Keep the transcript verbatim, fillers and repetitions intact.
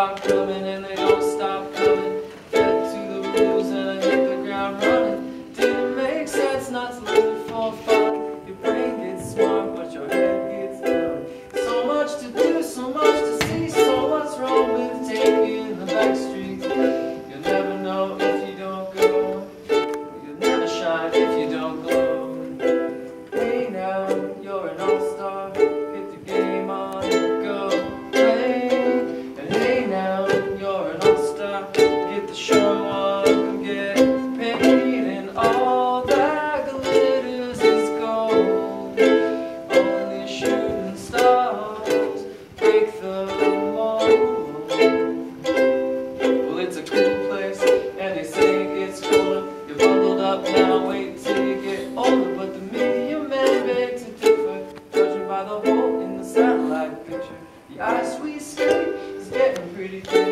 start coming and they don't stop coming. Get to the rules and I hit the ground running. Didn't make sense not to live for fun. Your brain gets smart but your head gets dumb. So much to do, so much to see. So what's wrong with taking the back streets? You'll never know if you don't go. You'll never shine if you don't glow. Hey now, you're an all-star. Get the game on, go play. And hey now, you're an all-star. Get the show on, get paid. And all that glitters is gold. Only shooting stars break the mold. Well, it's a cool place, and they say it gets colder. You're bundled up now, wait till you get older. But the medium man begs to differ, judging by the hole in the satellite picture. The ice we skate is getting pretty thin.